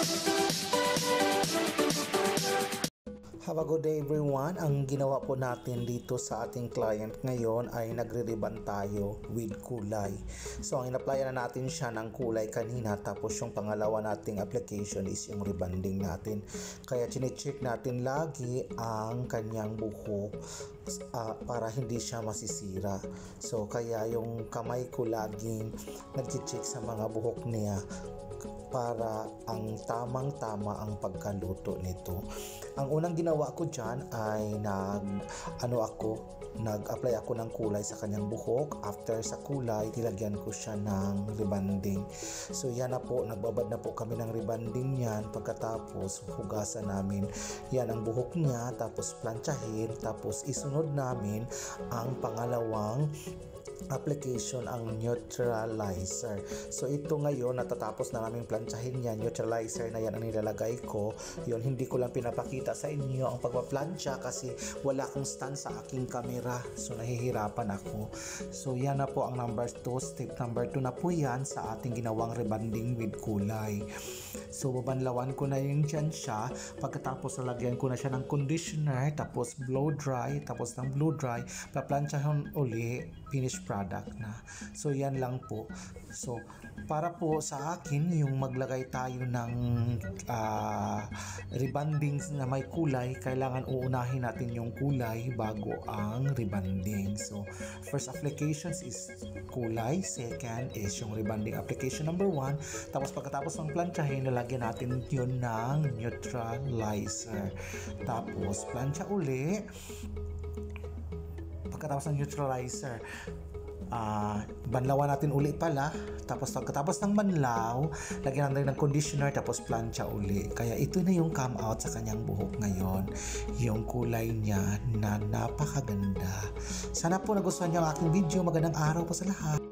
Have a good day everyone. Ang ginawa po natin dito sa ating client ngayon ay nagre-ribbon tayo with kulay. So ang in-applyan na natin siya ng kulay kanina, tapos yung pangalawa nating application is yung rebonding natin. Kaya chine-check natin lagi ang kanyang buhok para hindi siya masisira. So kaya yung kamay ko laging nag-check sa mga buhok niya para ang tamang-tama ang pagkaluto nito. Ang unang ginawa ko dyan ay nag-apply ako ng kulay sa kanyang buhok. After sa kulay, nilagyan ko siya ng rebonding. So yan na po, nagbabad na po kami ng rebonding yan. Pagkatapos, hugasan namin yan ang buhok niya, tapos planchahin, tapos isunod namin ang pangalawang application, ang neutralizer. So ito ngayon, natatapos na namin planchahin yan. Neutralizer na yan ang nilalagay ko. Yun, hindi ko lang pinapakita sa inyo ang pagpaplansya kasi wala akong stand sa aking camera. So nahihirapan ako. So yan na po ang number 2. Step number 2 na po yan sa ating ginawang rebonding with kulay. So babanlawan ko na yung dyan siya. Pagkatapos nalagyan ko na siya ng conditioner, tapos blow dry, tapos ng blow dry, paplansyahan uli, finished product na. So yan lang po. So para po sa akin, yung maglagay tayo ng rebonding na may kulay, kailangan uunahin natin yung kulay bago ang rebonding. So first applications is kulay, second is yung rebonding application number 1, tapos pagkatapos ng plansyahin, lalagyan natin yun ng neutralizer, tapos plansya uli. Pagkatapos ng neutralizer, banlawan natin uli pala, tapos pagkatapos ng banlaw, lagyan natin ng conditioner, tapos plansya uli. Kaya ito na yung come out sa kanyang buhok ngayon, yung kulay niya na napakaganda. Sana po nagustuhan niyo ang aking video. Magandang araw po sa lahat.